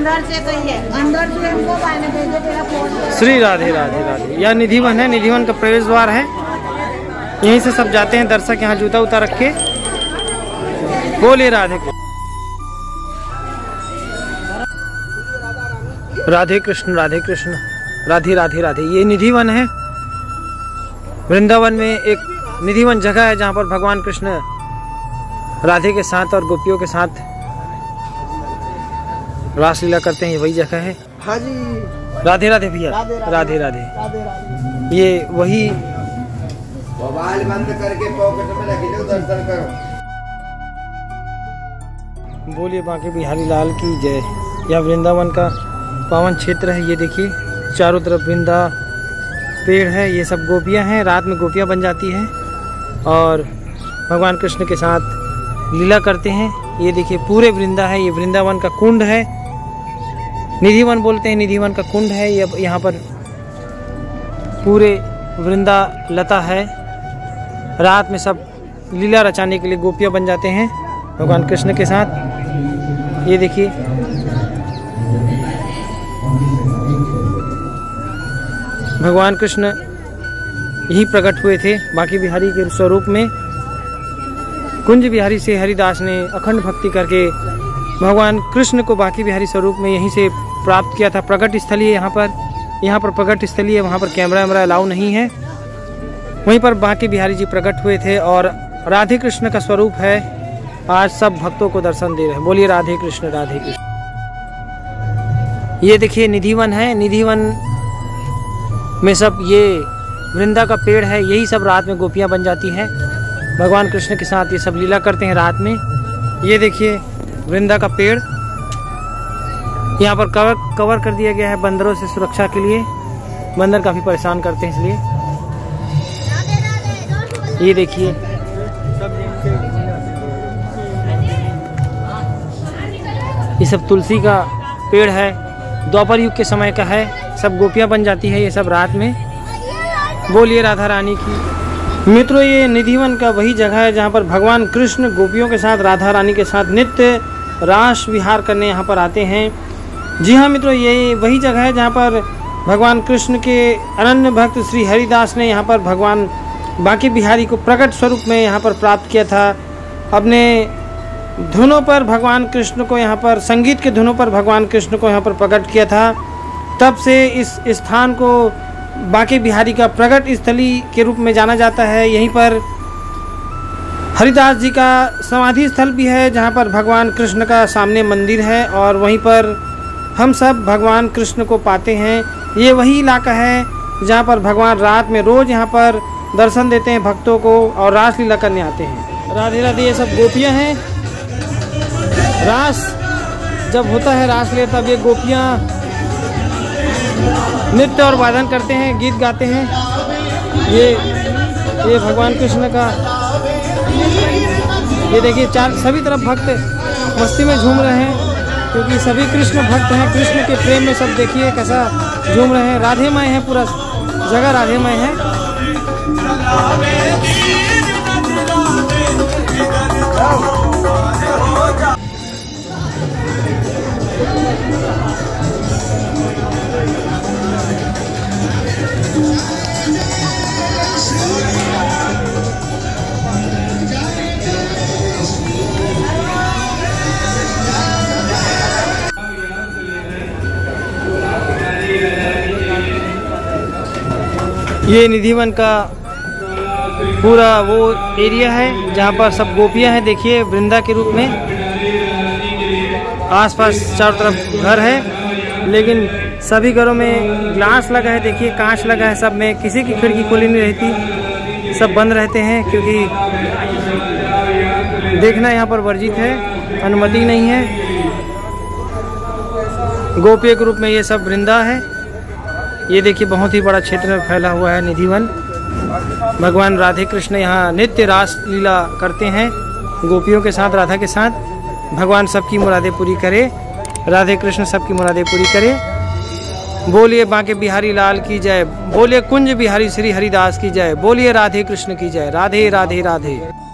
अंदर से कहिए, अंदर से हमको पानी भेजे तेरा फोन। श्री राधे राधे राधे। यह निधिवन है, निधिवन का प्रवेश द्वार है। यहीं से सब जाते हैं दर्शक, यहाँ जूता उतार रख के। बोलिए राधे कृष्ण राधे कृष्ण राधे कृष्ण राधे राधे राधे। ये निधिवन है। वृंदावन में एक निधिवन जगह है जहाँ पर भगवान कृष्ण राधे के साथ और गोपियों के साथ रासलीला करते हैं। ये वही जगह है। हाँ जी। राधे राधे भैया। राधे राधे। ये वही मोबाइल बंद करके पॉकेट में रख लो, दर्शन करो। बोलिए बांके बिहारी लाल की जय। यह वृंदावन का पावन क्षेत्र है। ये देखिए चारों तरफ वृंदा पेड़ है। ये सब गोपियां हैं। रात में गोपियां बन जाती हैं और भगवान कृष्ण के साथ लीला करते हैं। ये देखिए पूरे वृंदा है। ये वृंदावन का कुंड है, निधिवन बोलते हैं। निधिवन का कुंड है। ये यहाँ पर पूरे वृंदा लता है। रात में सब लीला रचाने के लिए गोपियां बन जाते हैं भगवान कृष्ण के साथ। ये देखिए भगवान कृष्ण यही प्रकट हुए थे बांके बिहारी के स्वरूप में। कुंज बिहारी से हरिदास ने अखंड भक्ति करके भगवान कृष्ण को बांके बिहारी स्वरूप में यहीं से प्राप्त किया था। प्रकट स्थली है यहाँ पर प्रकट स्थली है। वहाँ पर कैमरा वैमरा अलाउ नहीं है। वहीं पर बांके बिहारी जी प्रकट हुए थे और राधे कृष्ण का स्वरूप है। आज सब भक्तों को दर्शन दे रहे हैं। बोलिए राधे कृष्ण राधे कृष्ण। ये देखिए निधिवन है। निधिवन में सब ये वृंदा का पेड़ है। यही सब रात में गोपियां बन जाती हैं भगवान कृष्ण के साथ। ये सब लीला करते हैं रात में। ये देखिए वृंदा का पेड़ यहाँ पर कवर कर दिया गया है बंदरों से सुरक्षा के लिए। बंदर काफी परेशान करते हैं इसलिए। ये देखिए ये सब तुलसी का पेड़ है। द्वापर युग के समय का है। सब गोपियां बन जाती है ये सब रात में। बोलिए राधा रानी की। मित्रों ये निधिवन का वही जगह है जहाँ पर भगवान कृष्ण गोपियों के साथ राधा रानी के साथ नित्य रास विहार करने यहाँ पर आते हैं। जी हाँ मित्रों, ये वही जगह है जहाँ पर भगवान कृष्ण के अनन्य भक्त श्री हरिदास ने यहाँ पर भगवान बांके बिहारी को प्रकट स्वरूप में यहाँ पर प्राप्त किया था। अपने धुनों पर भगवान कृष्ण को यहाँ पर, संगीत के धुनों पर भगवान कृष्ण को यहाँ पर प्रकट किया था। तब से इस स्थान को बांके बिहारी का प्रकट स्थली के रूप में जाना जाता है। यहीं पर हरिदास जी का समाधि स्थल भी है जहाँ पर भगवान कृष्ण का सामने मंदिर है और वहीं पर हम सब भगवान कृष्ण को पाते हैं। ये वही इलाका है जहाँ पर भगवान रात में रोज़ यहाँ पर दर्शन देते हैं भक्तों को और रास लीला करने आते हैं। राधे राधे। ये सब गोपियाँ हैं। रास जब होता है रास लीला तब ये गोपियाँ नृत्य और वादन करते हैं, गीत गाते हैं। ये भगवान कृष्ण का ये देखिए सभी तरफ भक्त मस्ती में झूम रहे हैं क्योंकि सभी कृष्ण भक्त हैं। कृष्ण के प्रेम में सब देखिए कैसा झूम रहे हैं। राधेमय है, पूरा जगह राधेमय है। ये निधिवन का पूरा वो एरिया है जहाँ पर सब गोपियाँ हैं। देखिए वृंदा के रूप में आसपास चारों तरफ घर है, लेकिन सभी घरों में ग्लास लगा है। देखिए कांच लगा है सब में। किसी की खिड़की खुली नहीं रहती, सब बंद रहते हैं क्योंकि देखना यहाँ पर वर्जित है, अनुमति नहीं है। गोपियों के रूप में ये सब वृंदा है। ये देखिए बहुत ही बड़ा क्षेत्र में फैला हुआ है निधिवन। भगवान राधे कृष्ण यहाँ नित्य रास लीला करते हैं गोपियों के साथ, राधा के साथ। भगवान सबकी मुरादें पूरी करे। राधे कृष्ण सबकी मुरादें पूरी करे। बोलिए बांके बिहारी लाल की जय। बोलिए कुंज बिहारी श्री हरिदास की जय। बोलिए राधे कृष्ण की जय। राधे राधे राधे।